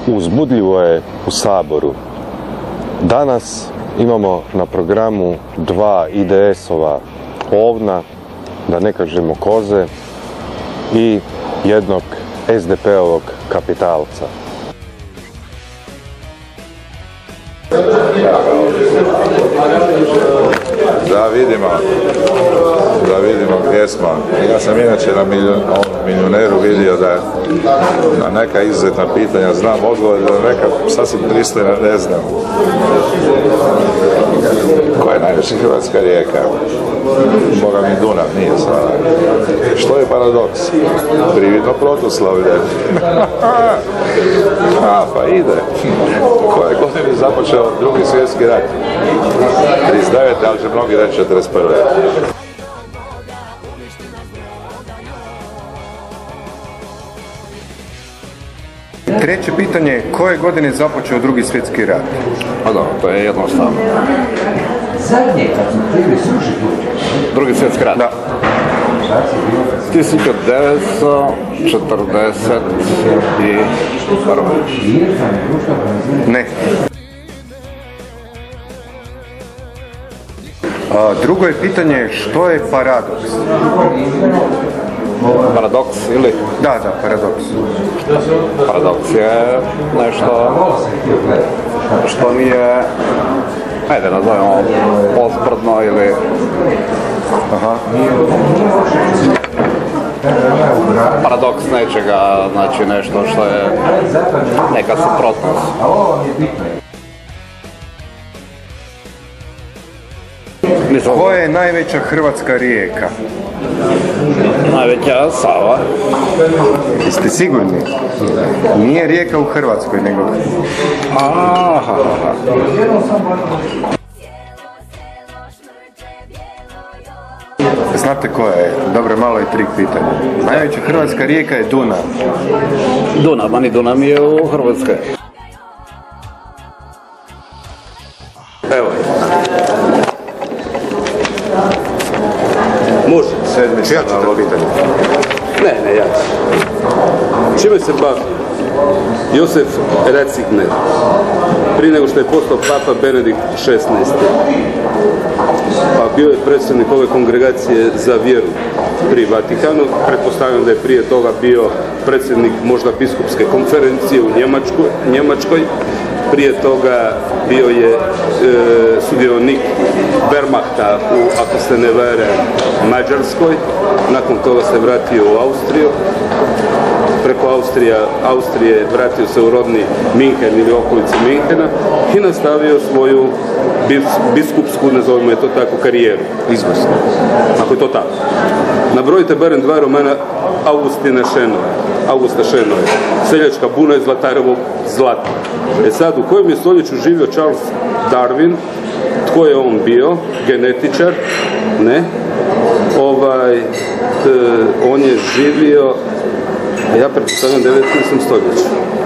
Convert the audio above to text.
uzbudljivo je u Saboru. Danas imamo na programu 2 IDS-ova ovna, da ne kažemo koze, i jednog SDP-ovog kapitalca. Da vidimo gdje smo. Ja sam inače na Milijuneru vidio da na neka izuzetna pitanja znam odgovor, da neka sasvim pristojna ne znam. Koja je najveća hrvatska rijeka? Boga mi Dunav, nije stvarno. Što je paradoks? Prividno protuslovlje. Pa ide. Koje godine je započeo Drugi svjetski rat? 39. ali će mnogi reći 41. Treće pitanje je koje godine je započeo Drugi svjetski rat? Pa dobro, to je jednostavno. Drugi svjetski rat? Da. 1941. Ne. Drugo je pitanje što je paradoks? Paradoks ili? Da, paradoks. Paradoks je nešto što nije, ajde nazovemo, posprdno ili... Paradoks nečega, znači nešto što je neka suprotnost. Koja je najveća hrvatska rijeka? Najveća Sava. Jeste sigurni? Nije rijeka u Hrvatskoj, nego... Znate koja je? Dobro, malo je trik pitanja. Najveća hrvatska rijeka je Dunav. Dunav je u Hrvatskoj. Evo. Može. Čija ćete pitanje? Ne, ja. Čime se bavi Josef Ratzinger prije nego što je postao Papa Benedikt XVI? Pa bio je predsjednik ove kongregacije za vjeru pri Vatikanu. Pretpostavljam da je prije toga bio predsjednik možda biskupske konferencije u Njemačkoj. Prije toga bio je sudionik Wehrmachta u, ako se ne vare, Mađarskoj. Nakon toga se vratio u Austriju. Preko Austrije vratio se u rodni Minhen ili okolici Minhena i nastavio svoju biskupsku, nazovimo je to tako, karijeru. Izvrsno. Ako je to tako. Nabrojite barem 2 romana Augusta Šenove. Seljačka buna i Zlatarovog zlata. Sad, u kojem je stoljeću živio Charles Darwin? Tko je on bio? Genetičar? Ne. On je živio, ja pretpostavljam 19. stoljeću.